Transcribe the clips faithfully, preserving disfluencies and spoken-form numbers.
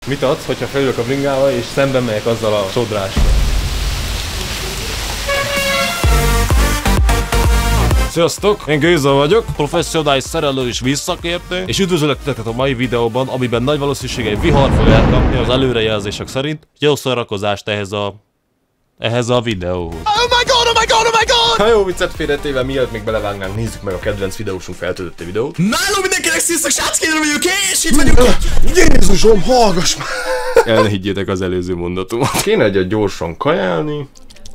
Mit adsz, hogyha felülök a bringával és szemben megyek azzal a sodrással? Sziasztok! Én Géza vagyok, professzionális szerelő és vízszakértő, és üdvözöllek titeket a mai videóban, amiben nagy valószínűséggel egy vihar fog elkapni az előrejelzések szerint. Jó szórakozást ehhez a... ehhez a videóhoz. Oh my god, oh my god, oh my god! Ha jó viccet félretéve, mielőtt még belevágnánk, nézzük meg a kedvenc videósunk feltöltötte videót. Náló mindenkinek sziasztok, sráckérdem vagyok, és itt vagyok! Jézusom, hallgass már! El ne higgyétek az előző mondatomat. Kéne egyet gyorsan kajálni.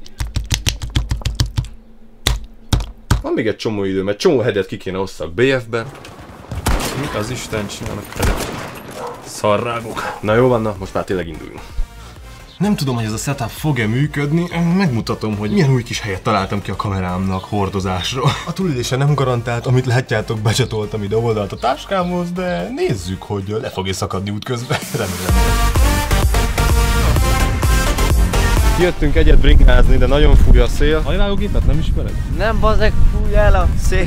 Van még egy csomó idő, mert csomó headet ki kéne osszak bé ef-ben. Mi az Isten csinálnak headet? Szarrágok. Na jó van, na, most már tényleg induljunk. Nem tudom, hogy ez a setup fog-e működni, megmutatom, hogy milyen új kis helyet találtam ki a kamerámnak hordozásra. A túlélése nem garantált, amit látjátok, becsatoltam ide oldalt a táskámhoz, de nézzük, hogy le fog-e szakadni útközben. Remélem. Jöttünk egyet bringázni, de nagyon fúj a szél. Hajrágógépet nem ismered? Nem, bazeg, fúj el a szél.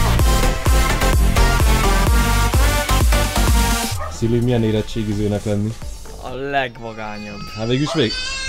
Szili, milyen érettségizőnek lenni? A legvagányabb. Hát végülis vég.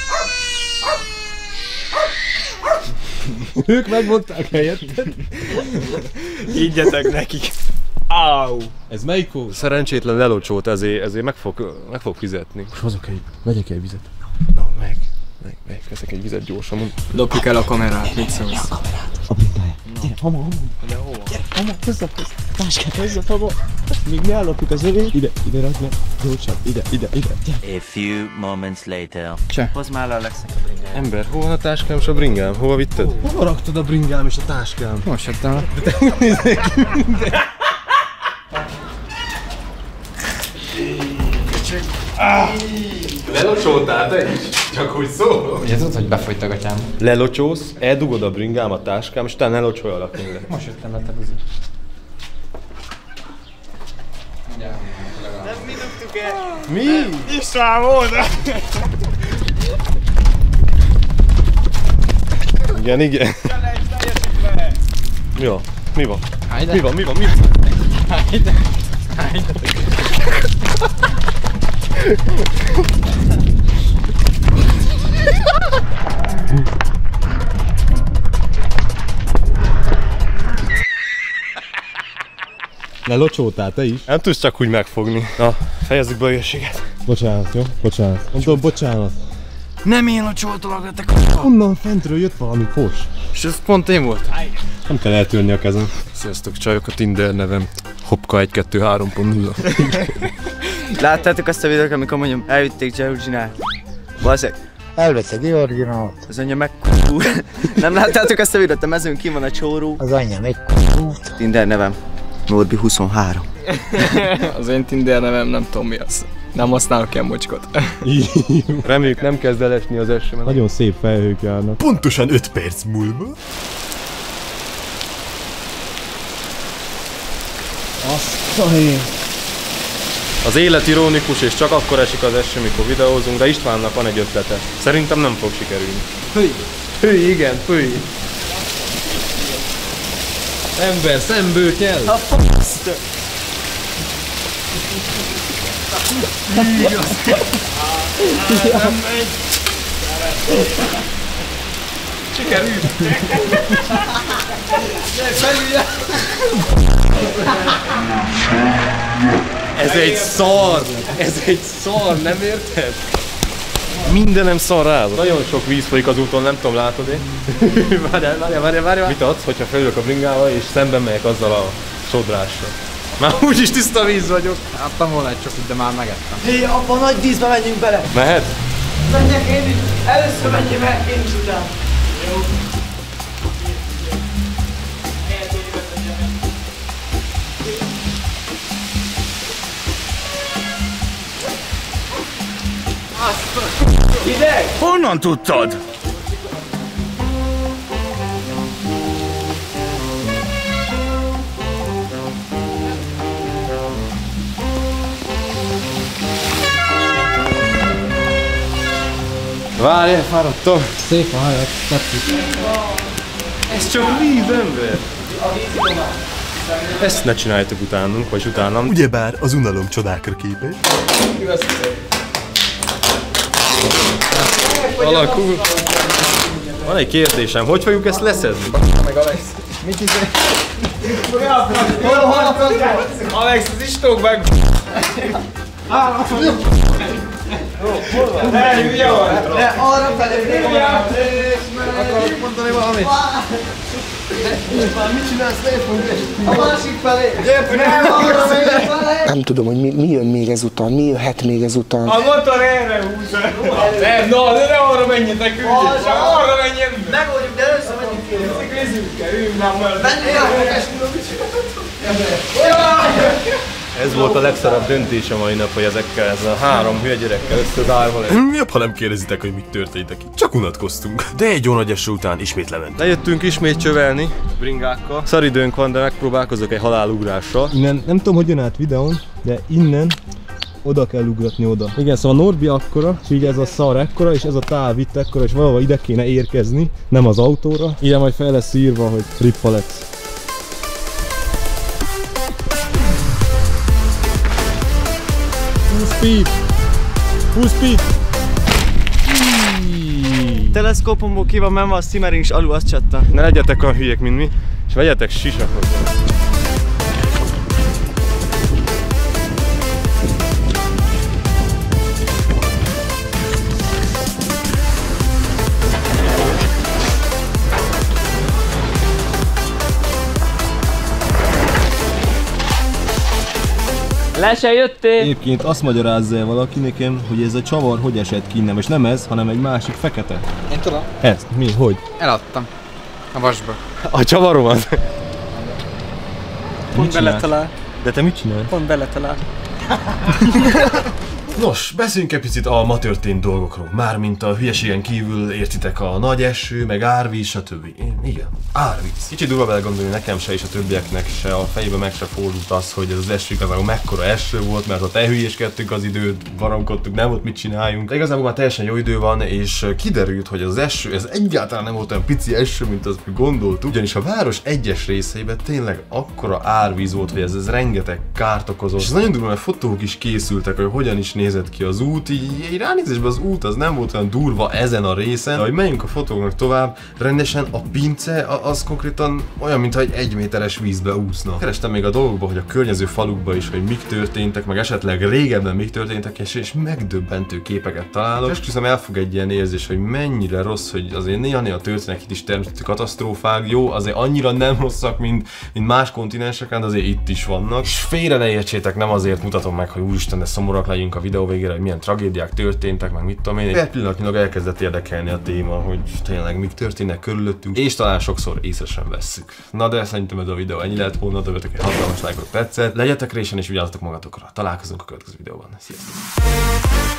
Ők megmondták helyettet. Higgyetek nekik. Áú. Ez melyik kó? Szerencsétlen lelocsót, ezért, ezért meg, fog, meg fog fizetni. Most hozok egy, vegyek egy vizet. Na, meg. Meg, meg, veszek egy vizet gyorsan. Lopjuk el a kamerát, mit szólsz? a kamerát, a bringáját. Gyere, hama, hama. De hova? Gyere, hama, hozzá, hozzá. Táskát hozzá, hama. Még mi ellopjuk az övét. Ide, ide rakd le. Gyorsan, ide, ide, ide. Gyere. A few moments later. Cseh. Hozd már le a Alexnek a bringáját. Ember, hol van a táskám és a bringám? Hova vitted? Hova raktad a bringám és a táskám? Most jöttem le. De te nézzék minden. Lelocsoltál te is? Csak úgy szólok. Ugye tudod, hogy befolyt a gatyám? Lelocsósz, eldugod a bringám, a táskám, és utána elocsoljalak minden. Most jöttem le, te buzi. Nem mi dugtuk el? Mi? István volna! Igen, igen. Mi van? Mi van? Hájde. Mi van? Mi van? Mi van? Hájde. Hájde. Lelocsoltál te is? Nem tudsz csak úgy megfogni. Na, fejezzük be a hülyeséget. Bocsánat, jó? Bocsánat. Mondom, bocsánat. Nem én locsoltalak, de te k***a. Onnan fentről jött valami fos. És ez pont én volt. Nem kell eltörni a kezem. Sziasztok, csajok, a Tinder nevem Hopka egy kettő három pont nulla. Láttátok azt a videót, amikor mondjam, elvitték Georginát? Bazeg. Elvette Georginát. Az anyja meg k***ú. Nem láttátok azt a videót, a mezőn ki van a csóró. Az anyja meg k***út. Tinder nevem Norbi huszonhárom. Az én Tinder nevem nem tudom mi az. Nem használok ilyen mocskot. Reméljük nem kezd el esni az eső, mert nagyon szép felhők járnak. Pontosan öt perc múlva. Azt a hén. Az élet ironikus, és csak akkor esik az eső, mikor videózunk, de Istvánnak van egy ötlete. Szerintem nem fog sikerülni. Hülj! Hülj, igen, hülj! Ember, szemből kell! A f***t! Nem megy! Sikerült! Ez egy szar! Ez egy szar, nem érted? Mindenem szar rád. Nagyon sok víz folyik az úton, nem tudom, látod én? Várjál, várjál, várjál, várjál. Mit adsz, hogyha felülök a bringával és szemben megyek azzal a sodrással? Már úgyis tiszta víz vagyok. Adtam volna egy csokit, de már megettem. Hé, abban nagy vízbe menjünk bele! Mehet? Menjek én is! Először menjél meg, én is utána! Jó. Hideg! Honnan tudtad? Várj, fáradtam. Szép a hajat, tetszik. Ez csak víz, ember. Ezt ne csináljátok utánunk, vagy utánam. Ugyebár az unalom csodákra képes. alakul. Van egy kérdésem, hogy fogjuk ezt leszedni? Meg Alex. Mit izé? Alex, az istók meg! Ne, hülye vagy! Ne, arra felé! Akarok mondani valamit? Mit csinálsz, ne a másik felé! Nem, arra felé! Nem tudom, hogy mi, mi jön még ezután, mi jöhet még ezután. A motor erre húzza! Nem, no, de ne arra menjetek, üljél! Csak arra menjen! Megoldjuk, de összemegyünk ki! Nézzük kell, üljünk már majd! Ez volt a legszarabb döntés a mai nap, hogy ezekkel, ezzel a három hülye gyerekkel összezárva lesz. Jobb, ha nem kérdezitek, hogy mit történt itt. Csak unatkoztunk. De egy jó nagy eső után ismét lement. Lejöttünk ismét csövelni bringákkal. Szaridőnk van, de megpróbálkozok egy halálugrásra. Innen, nem tudom, hogy jön át videón, de innen oda kell ugratni oda. Igen, szóval a Norbi akkora, és így ez a szar ekkora, és ez a táv itt ekkora, és valahol ide kéne érkezni, nem az autóra. Ide majd fel lesz írva, hogy Rip Alex. Full speed! Full speed! Teleszkópomból ki van menve a Simmering, és alul azt csattan. Ne legyetek olyan hülyék, mint mi, és vegyetek sisakot. Le se jöttél! Egyébként azt magyarázza el valaki nekem, hogy ez a csavar hogy esett ki innen, és nem ez, hanem egy másik fekete. Én tudom. Ez? Mi? Hogy? Eladtam. A vasba. A csavaromat? Pont beletalál. De te mit csinálsz? Pont beletalál. Nos, beszéljünk egy picit a ma történt dolgokról. Mármint a hülyeségen kívül értitek a nagy eső, meg árvíz, stb. Én, igen, árvíz. Kicsit durva belegondolni, nekem se és a többieknek se a fejébe meg se fordult az, hogy ez az eső igazából mekkora eső volt, mert ott elhülyéskedtünk az időt, baromkodtunk, nem volt mit csináljunk. De igazából már teljesen jó idő van, és kiderült, hogy az eső, ez egyáltalán nem volt olyan pici eső, mint azt gondoltuk. Ugyanis a város egyes részeiben tényleg akkora árvíz volt, hogy ez, ez rengeteg kárt okozott. És ez nagyon durva, mert fotók is készültek, hogy hogyan is nézett ki az út, így, így ránézésben az út az nem volt olyan durva ezen a részen, de hogy megyünk a fotóknak tovább, rendesen a pince az konkrétan olyan, mintha egy egyméteres vízbe úszna. Kerestem még a dolgokba, hogy a környező falukba is, hogy mik történtek, meg esetleg régebben mik történtek, és, és megdöbbentő képeket találok. És esküszöm, elfog egy ilyen érzés, hogy mennyire rossz, hogy azért néha-néha történnek itt is természeti katasztrófák, jó, azért annyira nem rosszak, mint, mint más kontinenseken, de azért itt is vannak. És félre ne értsétek, nem azért mutatom meg, hogy úristen, de szomorúak legyünk a videó végére, hogy milyen tragédiák történtek, meg mit tudom én. Egy pillanatnyilag elkezdett érdekelni a téma, hogy tényleg mik történnek körülöttünk, és talán sokszor észre sem vesszük. Na de szerintem ez a videó ennyi lett volna, dobjatok egy hatalmas lájkot, tetszett, legyetek résen és vigyázzatok magatokra. Találkozunk a következő videóban. Sziasztok!